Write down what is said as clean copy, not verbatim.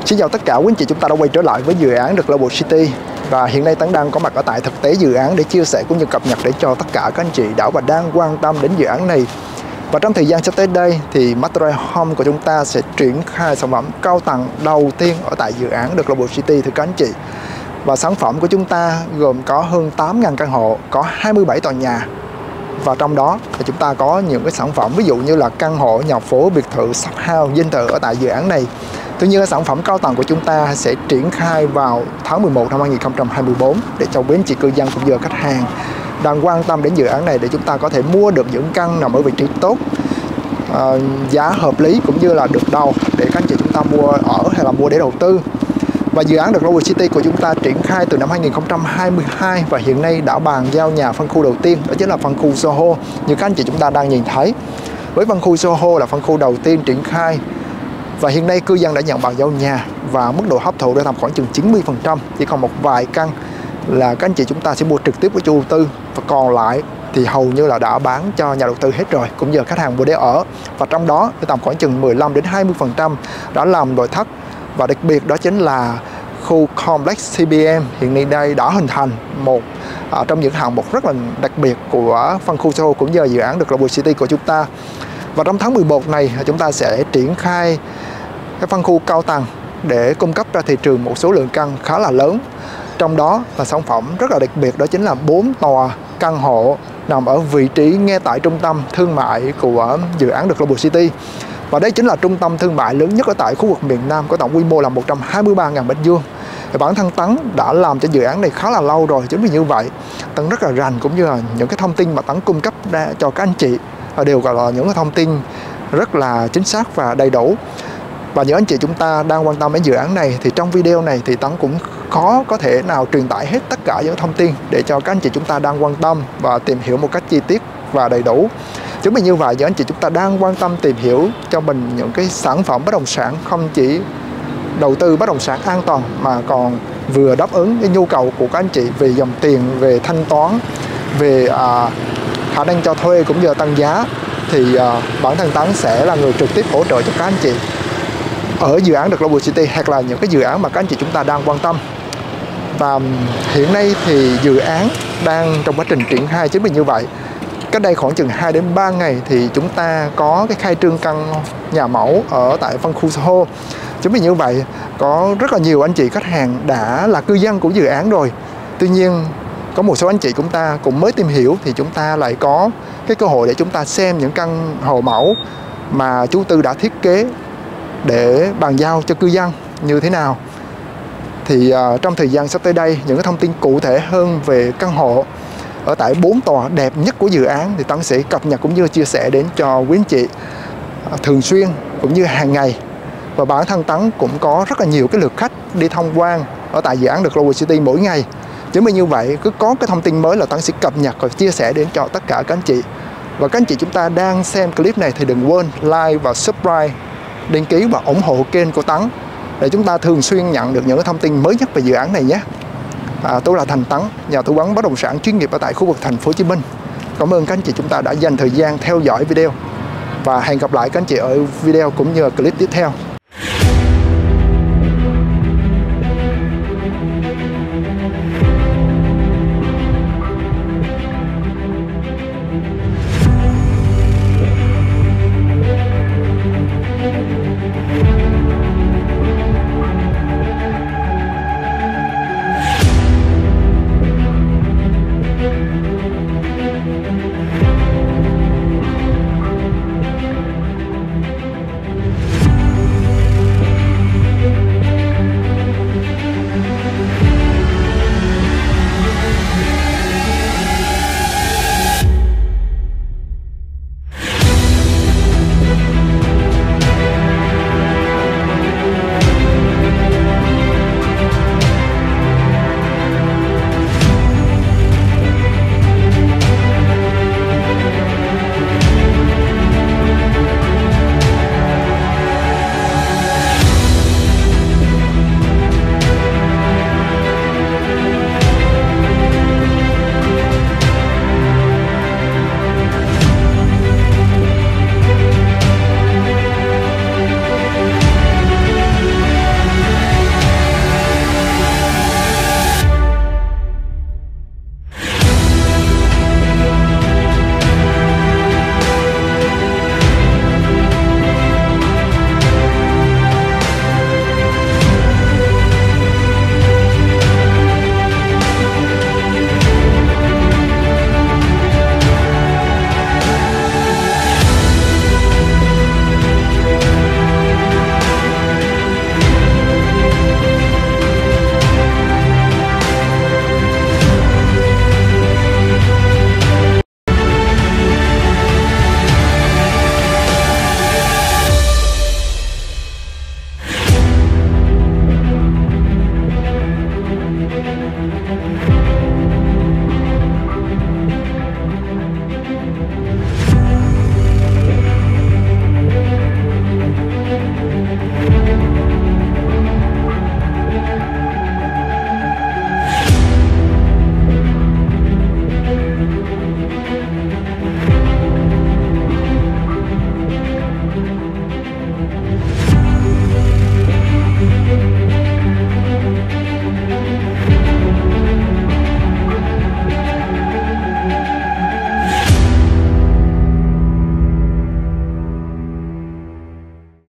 Xin chào tất cả quý anh chị, chúng ta đã quay trở lại với dự án The Global City. Và hiện nay Tấn đang có mặt ở tại thực tế dự án để chia sẻ cũng như cập nhật để cho tất cả các anh chị đã và đang quan tâm đến dự án này. Và trong thời gian sắp tới đây thì Material Home của chúng ta sẽ triển khai sản phẩm cao tầng đầu tiên ở tại dự án The Global City thưa các anh chị. Và sản phẩm của chúng ta gồm có hơn 8.000 căn hộ, có 27 tòa nhà. Và trong đó thì chúng ta có những cái sản phẩm ví dụ như là căn hộ, nhà phố, biệt thự, shop house, dinh thự ở tại dự án này. Tuy nhiên sản phẩm cao tầng của chúng ta sẽ triển khai vào tháng 11 năm 2024 để cho quý anh chị cư dân cũng như khách hàng đang quan tâm đến dự án này để chúng ta có thể mua được những căn nằm ở vị trí tốt, giá hợp lý cũng như là được đầu để các anh chị chúng ta mua ở hay là mua để đầu tư. Và dự án The Global City của chúng ta triển khai từ năm 2022 và hiện nay đã bàn giao nhà phân khu đầu tiên, đó chính là phân khu Soho như các anh chị chúng ta đang nhìn thấy. Với phân khu Soho là phân khu đầu tiên triển khai và hiện nay cư dân đã nhận bàn giao nhà và mức độ hấp thụ đã tầm khoảng chừng 90%, chỉ còn một vài căn là các anh chị chúng ta sẽ mua trực tiếp với chủ đầu tư và còn lại thì hầu như là đã bán cho nhà đầu tư hết rồi cũng như khách hàng mua để ở. Và trong đó tầm khoảng chừng 15 đến 20% đã làm nội thất. Và đặc biệt đó chính là khu Complex CBM hiện nay đây đã hình thành một trong những hạng mục rất là đặc biệt của phân khu Soho cũng như dự án The Global City của chúng ta. Và trong tháng 11 này chúng ta sẽ triển khai cái phân khu cao tầng để cung cấp ra thị trường một số lượng căn khá là lớn. Trong đó là sản phẩm rất là đặc biệt, đó chính là 4 tòa căn hộ nằm ở vị trí ngay tại trung tâm thương mại của dự án The Global City. Và đây chính là trung tâm thương mại lớn nhất ở tại khu vực miền Nam, có tổng quy mô là 123.000 m². Thì bản thân Tấn đã làm cho dự án này khá là lâu rồi, chính vì như vậy Tấn rất là rành cũng như là những cái thông tin mà Tấn cung cấp ra cho các anh chị đều gọi là những cái thông tin rất là chính xác và đầy đủ. Và những anh chị chúng ta đang quan tâm đến dự án này thì trong video này thì Tấn cũng khó có thể nào truyền tải hết tất cả những thông tin để cho các anh chị chúng ta đang quan tâm và tìm hiểu một cách chi tiết và đầy đủ. Chính vì như vậy những anh chị chúng ta đang quan tâm tìm hiểu cho mình những cái sản phẩm bất động sản không chỉ đầu tư bất động sản an toàn mà còn vừa đáp ứng cái nhu cầu của các anh chị về dòng tiền, về thanh toán, về khả năng cho thuê cũng như tăng giá thì bản thân Tấn sẽ là người trực tiếp hỗ trợ cho các anh chị ở dự án The Global City hoặc là những cái dự án mà các anh chị chúng ta đang quan tâm. Và hiện nay thì dự án đang trong quá trình triển khai. Chính vì như vậy cách đây khoảng chừng 2 đến 3 ngày thì chúng ta có cái khai trương căn nhà mẫu ở tại phân khu Soho. Chính vì như vậy có rất là nhiều anh chị khách hàng đã là cư dân của dự án rồi. Tuy nhiên có một số anh chị chúng ta cũng mới tìm hiểu thì chúng ta lại có cái cơ hội để chúng ta xem những căn hộ mẫu mà chủ tư đã thiết kế để bàn giao cho cư dân như thế nào. Thì trong thời gian sắp tới đây những cái thông tin cụ thể hơn về căn hộ ở tại 4 tòa đẹp nhất của dự án thì Tấn sẽ cập nhật cũng như chia sẻ đến cho quý anh chị thường xuyên cũng như hàng ngày. Và bản thân Tấn cũng có rất là nhiều cái lượt khách đi tham quan ở tại dự án The Global City mỗi ngày. Chính vì như vậy cứ có cái thông tin mới là Tấn sẽ cập nhật và chia sẻ đến cho tất cả các anh chị. Và các anh chị chúng ta đang xem clip này thì đừng quên like và subscribe, đăng ký và ủng hộ kênh của Tấn để chúng ta thường xuyên nhận được những cái thông tin mới nhất về dự án này nhé. Tôi là Thành Tấn, nhà tư vấn bất động sản chuyên nghiệp ở tại khu vực thành phố Hồ Chí Minh. Cảm ơn các anh chị chúng ta đã dành thời gian theo dõi video và hẹn gặp lại các anh chị ở video cũng như clip tiếp theo.